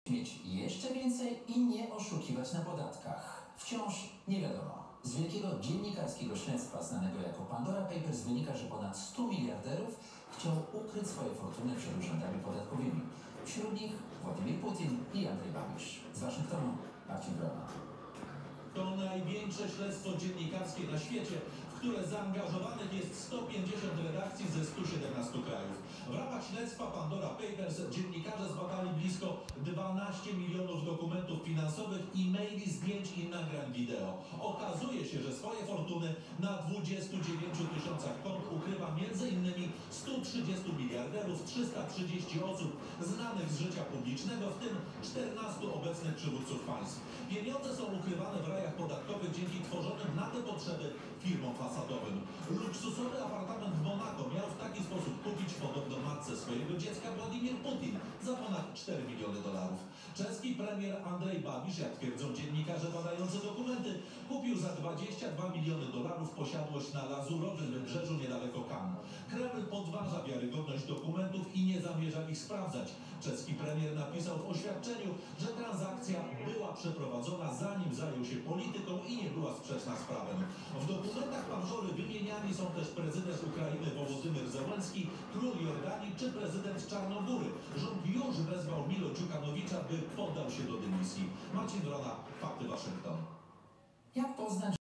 mieć jeszcze więcej i nie oszukiwać na podatkach. Wciąż nie wiadomo. Z wielkiego dziennikarskiego śledztwa znanego jako Pandora Papers wynika, że ponad 100 miliarderów chciał ukryć swoje fortuny przed urzędami podatkowymi. Wśród nich Władimir Putin i Andrzej Babiš. Z Waszyngtonu Marcin Wrona. To największe śledztwo dziennikarskie na świecie, w które zaangażowanych jest 150 redakcji ze 117 krajów. W ramach śledztwa Pandora Papers dziennikarze zbadali blisko 12 milionów dokumentów finansowych, e-maili, zdjęć i nagrań wideo. Okazuje się, że swoje fortuny na 29 tysiącach kont ukrywa m.in. 130 miliarderów, 330 osób znanych z życia publicznego, w tym 14 obecnych przywódców państw. Pieniądze są ukrywane w rajach podatkowych dzięki tworzonym na te potrzeby firmom fasadowym. Luksusowy apartament w Monako miał w taki sposób kupić podobno matce swojego dziecka Władimir Putin za ponad 4 miliony dolarów. Czeski premier Andrzej Babiš, jak twierdzą dziennikarze badający dokumenty, kupił za 22 miliony dolarów posiadłość na Lazurowym Wybrzeżu niedaleko Cannes. Kreml podważa wiarygodność dokumentów i nie zamierza ich sprawdzać. Czeski premier napisał w oświadczeniu, że transakcja była przeprowadzona zanim zajął się polityką i nie była sprzeczna z prawem. W dokumentach Pandory wymieniani są też prezydent Ukrainy Wołodymyr Zełenski, król Jordanii czy prezydent Czarnogóry. Rząd już wezwał Milo Dżukanowicza, by poddał się do dymisji. Marcin Wrona, Fakty Waszyngton. Jak poznać